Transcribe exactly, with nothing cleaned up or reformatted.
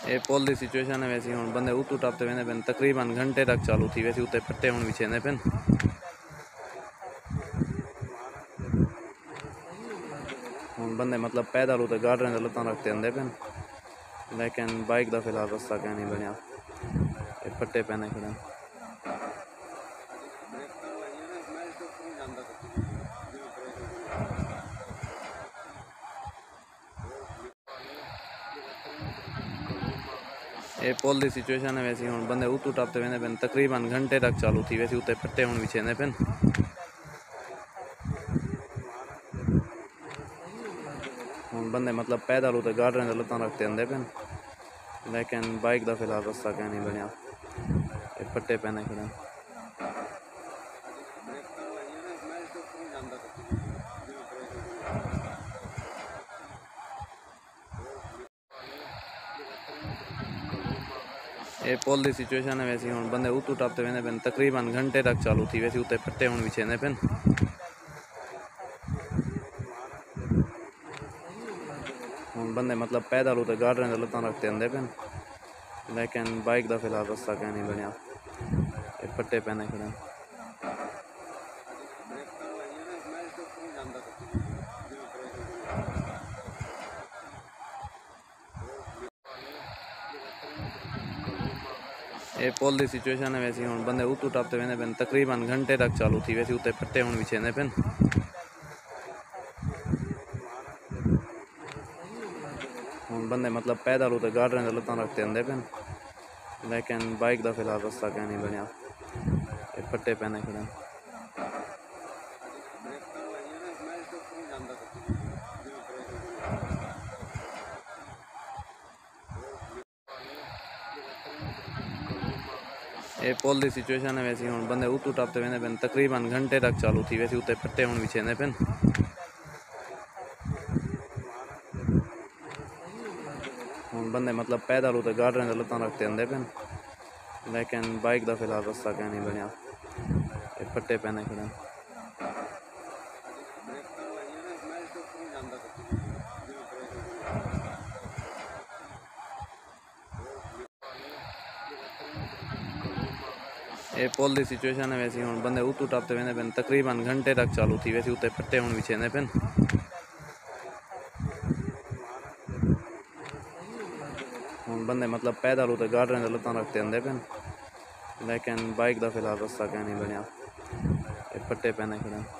ये पुल की सिचुएशन है वैसे हम बंदे उतू टपते वेंदे पेन तकरीबन घंटे तक चालू थी वैसे उत्ते फट्टे हुण विछेंदे पेन। हुण बंदे मतलब पैदल उत्ते गाडरें दे लत्तां रखते आंदे पेन, लेकिन बाइक दा फिलहाल रस्ता क्या नहीं बनया, ये फट्टे पैने खड़े। ये पुल की सिचुएशन है वैसे हम बंदे उतू टपते वेंदे पेन तकरीबन घंटे तक चालू थी वैसे उत्ते फट्टे हुण विछेंदे पेन। हुण बंदे मतलब पैदल उत्ते गाडरें दे लत्तां रखते आंदे पेन, लेकिन बाइक दा फिलहाल रस्ता क्या नहीं बनया, ये फट्टे पैने खड़े। ये पुल की सिचुएशन है वैसे हम बंदे उतू टपते वेंदे पेन तकरीबन घंटे तक चालू थी वैसे उत्ते फट्टे हुण विछेंदे पेन। हुण बंदे मतलब पैदल उत्ते गाडरें दे लत्तां रखते आंदे पेन, लेकिन बाइक दा फिलहाल रस्ता क्या नहीं बनया, ये फट्टे पैने खड़े। ये पुल की सिचुएशन है वैसे हम बंदे उतू टपते वेंदे पेन तकरीबन घंटे तक चालू थी वैसे उत्ते फट्टे हुण विछेंदे पेन। हुण बंदे मतलब पैदल उत्ते गाडरें दे लत्तां रखते आंदे पेन, लेकिन बाइक दा फिलहाल रस्ता क्या नहीं बनया, ये फट्टे पैने खड़े। ये पुल की सिचुएशन है वैसे हम बंदे उतू टपते वेंदे पेन तकरीबन घंटे तक चालू थी वैसे उत्ते फट्टे हुण विछेंदे पेन। हुण बंदे मतलब पैदल उत्ते गाडरें दे लत्तां रखते आंदे पेन, लेकिन बाइक दा फिलहाल रस्ता क्या नहीं बनया, ये फट्टे पैने खड़े। ये पुल की सिचुएशन है वैसे हम बंदे उतू टपते वेंदे पेन तकरीबन घंटे तक चालू थी वैसे उत्ते फट्टे हुण विछेंदे पेन। हुण बंदे मतलब पैदल उत्ते गाडरें दे लत्तां रखते आंदे पेन, लेकिन बाइक दा फिलहाल रस्ता क्या नहीं बनया, ये फट्टे पैने खड़े।